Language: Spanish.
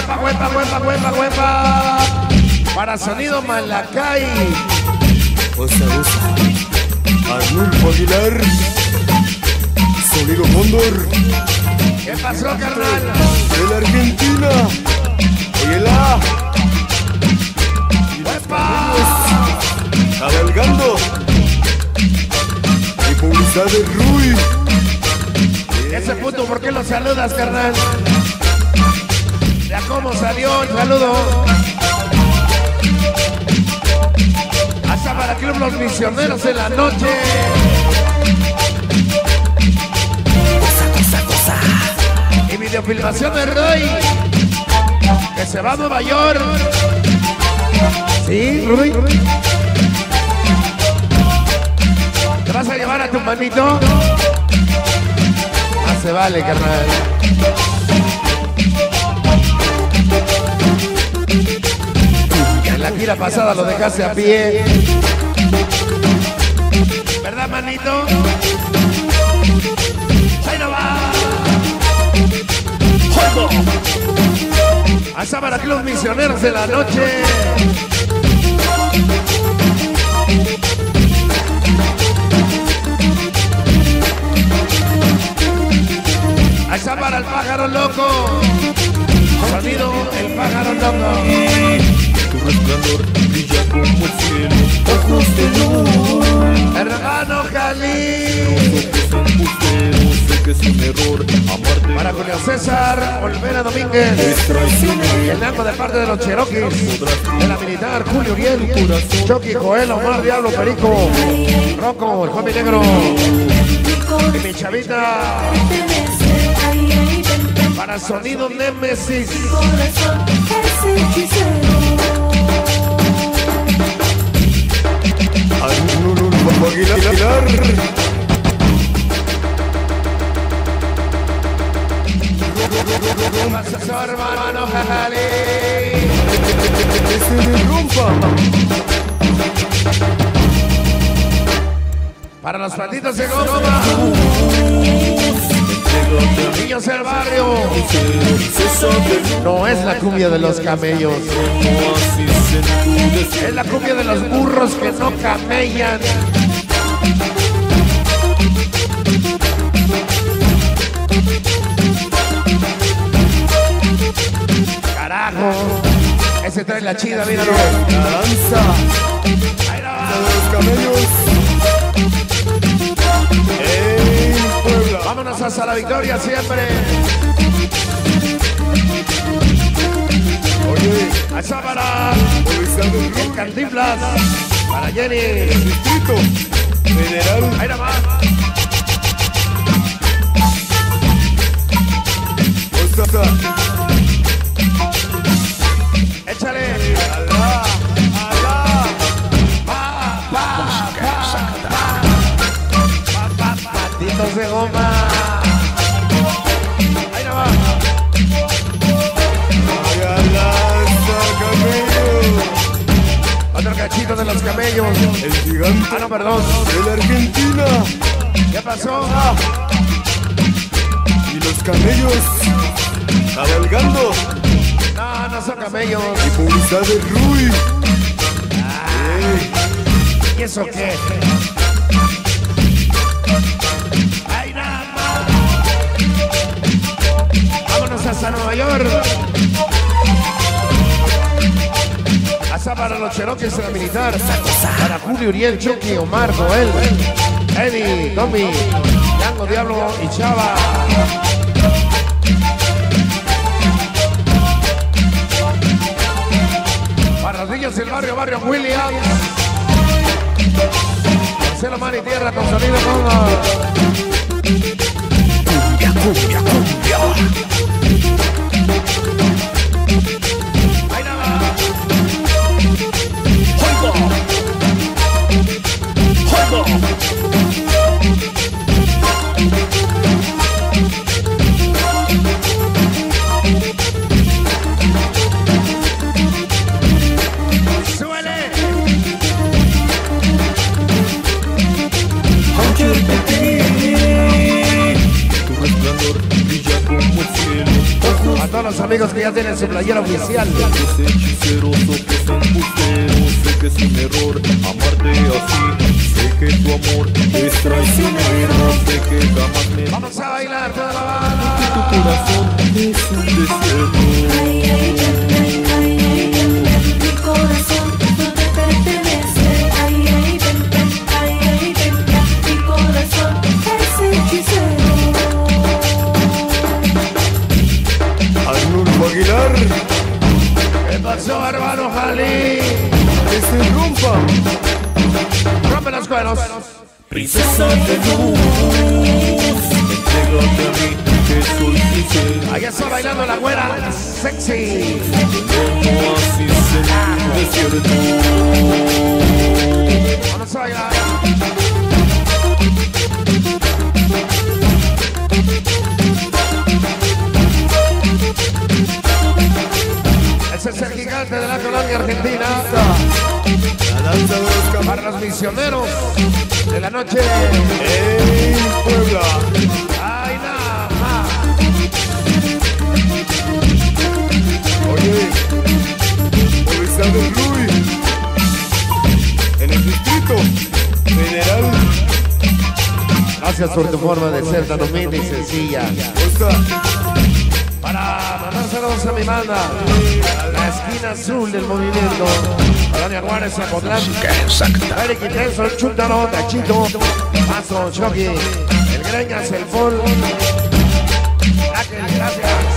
Huepa, huepa, huepa, huepa, huepa. Para sonido Malacay. Osa, osa. Arnulfo Aguilar. Sonido Cóndor. ¿Qué pasó, carnal? De la Argentina. Óyela. ¡Huepa! Cabalgando. Y publicidad de Rui. Ese puto, ¿por qué lo saludas, carnal? Ya cómo salió el saludo. Hasta para Club Los Misioneros en la noche. Y videofilmación de Roy, que se va a Nueva York. Sí, Roy. ¿Te vas a llevar a tu manito? Ah, se vale, carnal. En la gira pasada lo dejaste a pie. ¿Verdad, manito? ¡Ahí no va! ¡Juego! Hasta para Club Misioneros de la noche. Hasta para el pájaro loco. Sonido el pájaro loco. Tu resplandor brilla como el cielo. Ojos de luz. Hermano Jalí. Sé que es un error amarte. Para Julio César Olvera Domínguez. Y el Nango de parte de los Cherokees. De la militar Julio Uriel. Chucky, Joel, Omar, Diablo, Perico. Rocco, el Joven Negro. Y mi chavita. Para sonido Nemesis. Arnulfo Aguilar. ¿Qué pasa, hermano Jalí? Que se derrumba. Para los patitos de goma. Niños del barrio. No es la cumbia de los camellos. Es la cumbia de los burros que no camellan. Carajo. Ese trae la chida, míralo. La danza. Ahí la va. De los camellos. En Puebla. Vámonos hasta la victoria siempre. Oye, Hasta para publicidad de el Rui. Cantinflas. Para Jenny. Distrito Federal. Ahí la va. Osa. Échale. Alá. Alá. Patitos de goma. Ahí no va. Otro cachito de los camellos. El gigante Ah, no, perdón. de la Argentina. ¿Qué pasó? Y los camellos cabalgando. No, no son camellos. Y publicidad de Rui. ¿Y eso qué? ¡Ay, nada más! Vámonos hasta Nueva York. Hasta para los Cherokees de la militar. Para Julio Uriel, Chucky, Omar, Joel, Eddie, Tommy, Yango, Diablo y Chava. Para los niños del barrio, Barrio Williams. Marcelo Mar y Tierra con sonido Congo. Cumbia, cumbia, cumbia. Ahí nada más. ¡Juego! ¡Juego! ¡Súbele! Ayer te vi. Tu resplandor brilla como el cielo. todos los amigos que ya tienen su playera oficial. Los hechiceros ojos embusteros, sé que es un error amarte así. Sé que tu amor es traicionero, sé que jamás me Vamos a bailar toda la banda. que tu corazón es un desierto. Mi corazón no te pertenece. Ay, ay, ven, ven, ay, ay, ven, ven. Mi corazón es hechicero. Arnulfo Aguilar, ¿Qué pasó, hermano Jali? que se rompa. Rompe los cueros. Princesa de luz, entrégate a mí, que soy sincero. Ahí está bailando la güera sexy. Como así en el desierto. Vamos a bailar. Ese es el gigante de la colonia argentina. La danza de los Para los misioneros de la noche. en Puebla. Ay, nada más. Oye, Movistar del Luis, en el Distrito Federal. Gracias por tu forma de ser tan humilde y sencilla. Costa, Para mandar saludos a mi banda, la esquina azul del movimiento. Colonia Juárez, Zapotlán. Eric Intenso, el Chúntaro, Tachito, Paso, Chucky, el Greñas, el Fol. Gracias.